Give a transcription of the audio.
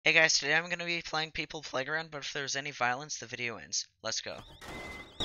Hey guys, today I'm going to be playing People Playground, but if there's any violence, the video ends. Let's go.